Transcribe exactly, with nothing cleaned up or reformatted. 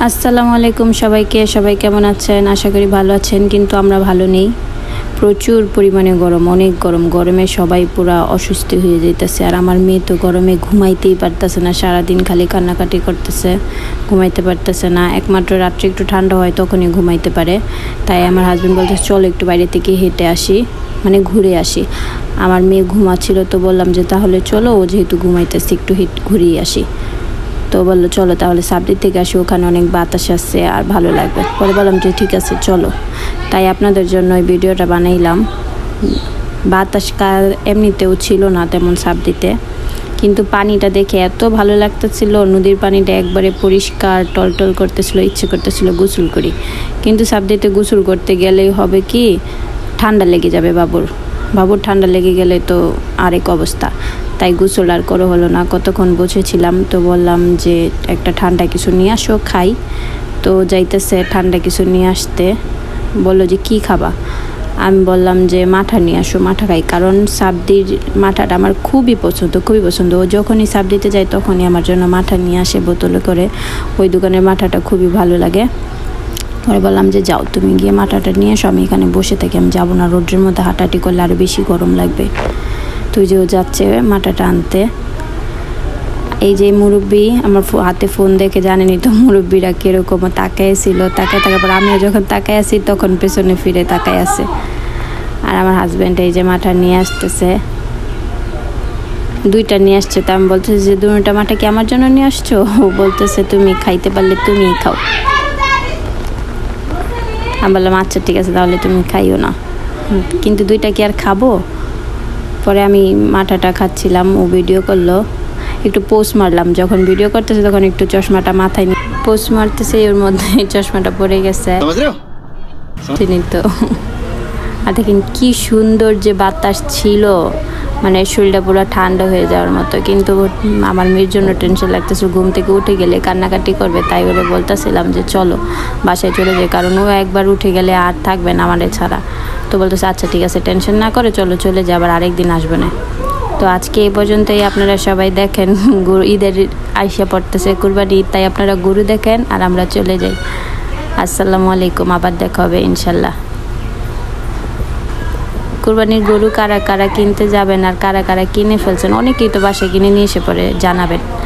আসসালামু আলাইকুম সবাইকে। সবাই কেমন আছেন? আশা করি ভালো আছেন, কিন্তু আমরা ভালো নেই। প্রচুর পরিমাণে গরম, অনেক গরম। গরমে সবাই পুরা অসুস্থ হয়ে যাইতেছে। আর আমার মেয়ে তো গরমে ঘুমাইতেই পারতেছে না, সারাদিন খালি কান্নাকাটি করতেছে, ঘুমাইতে পারতেছে না। একমাত্র রাত্রে একটু ঠান্ডা হয় তখনই ঘুমাইতে পারে। তাই আমার হাজব্যান্ড বলতে চলো একটু বাইরে থেকে হেঁটে আসি, মানে ঘুরে আসি। আমার মেয়ে ঘুমাচ্ছিল তো বললাম যে তাহলে চলো, ও যেহেতু ঘুমাইতেছে একটু হেঁট ঘুরিয়ে আসি। তো বললো চলো তাহলে সাবডির থেকে আসি, ওখানে অনেক বাতাস আসছে আর ভালো লাগবে। পরে বললাম যে ঠিক আছে চলো। তাই আপনাদের জন্য ওই ভিডিওটা বানাইলাম। বাতাস কাল এমনিতেও ছিল না তেমন সাবডিতে, কিন্তু পানিটা দেখে এত ভালো লাগতেছিল। নদীর পানিটা একবারে পরিষ্কার টলটল করতেছিল, ইচ্ছে করতেছিল গোসল করি। কিন্তু সাবডিতে গোসল করতে গেলেই হবে কি, ঠান্ডা লেগে যাবে বাবুর বাবুর ঠান্ডা লেগে গেলে তো আরেক অবস্থা। তাই গোসল আর করে হলো না। কতক্ষণ বসেছিলাম, তো বললাম যে একটা ঠান্ডা কিছু নিয়ে আসো খাই। তো যাইতেছে ঠান্ডা কিছু নিয়ে আসতে, বললো যে কি খাবা। আমি বললাম যে মাঠা নিয়ে আসো, মাঠা খাই। কারণ সাবদির মাঠাটা আমার খুবই পছন্দ, খুবই পছন্দ। ও যখনই সাবদিতে যায় তখনই আমার জন্য মাঠা নিয়ে আসে বোতলে করে। ওই দোকানের মাঠাটা খুবই ভালো লাগে। পরে বললাম যে যাও তুমি গিয়ে মাঠাটা নিয়ে এসো, আমি এখানে বসে থাকি, আমি যাবো না। রোদ্রের মধ্যে হাঁটাহাঁটি করলে আরও বেশি গরম লাগবে। তুই যে ও যাচ্ছে মাঠাটা আনতে। এই যে মুরব্বি আমার হাতে ফোন দেখে, জানেনি তো মুরব্বিরা কীরকম তাকায় ছিল। তাকায় থাকার পর আমিও যখন তাকায় আসি তখন পেছনে ফিরে তাকায় আসে। আর আমার হাজব্যান্ড এই যে মাঠা নিয়ে আসতেছে, দুইটা নিয়ে আসছে। তো আমি বলতেছি যে দুটা মাঠা কি আমার জন্য নিয়ে আসছো? ও বলতেছে তুমি খাইতে পারলে তুমিই খাও। আমি বললাম আচ্ছা ঠিক আছে তাহলে তুমি খাইও না, কিন্তু দুইটা কি আর খাবো? পরে আমি মাঠাটা খাচ্ছিলাম, ও ভিডিও করলো, একটু পোস্ট মারলাম। যখন ভিডিও করতেছে তখন একটু চশমাটা মাথায় নিয়ে পোস্ট মারতেছে, ওর মধ্যে চশমাটা পড়ে গেছে। চিনি তো। আর দেখেন কি সুন্দর যে বাতাস ছিল, মানে শরীরটা পুরো ঠান্ডা হয়ে যাওয়ার মতো। কিন্তু আমার মেয়ের জন্য টেনশন লাগতেছিল, ঘুম থেকে উঠে গেলে কান্নাকাটি করবে। তাই ওরে বলতেছিলাম যে চলো বাসায় চলে যাই, কারণ ও একবার উঠে গেলে আর থাকবে না আমাদের ছাড়া। তো বলতেছে আচ্ছা ঠিক আছে টেনশন না করে চলো চলে যাই, আবার আরেকদিন আসবে না। তো আজকে এই পর্যন্তই। আপনারা সবাই দেখেন গরু ঈদের আইসা পড়তেছে, কুরবানি ঈদ, তাই আপনারা গরু দেখেন আর আমরা চলে যাই। আসসালামু আলাইকুম, আবার দেখা হবে ইনশাল্লাহ। কুরবানির গরু কারা কারা কিনতে যাবেন আর কারা কারা কিনে ফেলছেন, অনেকেই তো বাসায় কিনে নিয়ে এসে পরে জানাবেন।